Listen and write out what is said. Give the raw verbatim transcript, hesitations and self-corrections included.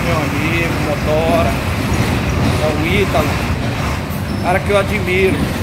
meu amigo, motora. É o Ítalo. Cara que eu admiro.